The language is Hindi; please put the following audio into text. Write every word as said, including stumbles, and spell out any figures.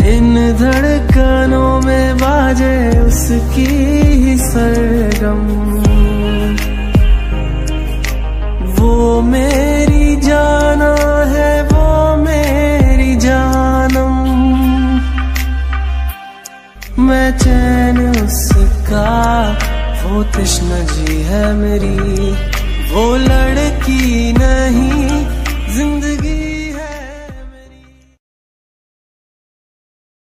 इन धड़कनों में बाजे उसकी ही सरगम। वो मेरी जाना है, वो मेरी जानम। मैं चैन उसका, वो तृष्णा जी है मेरी। वो लड़की नहीं जिंदगी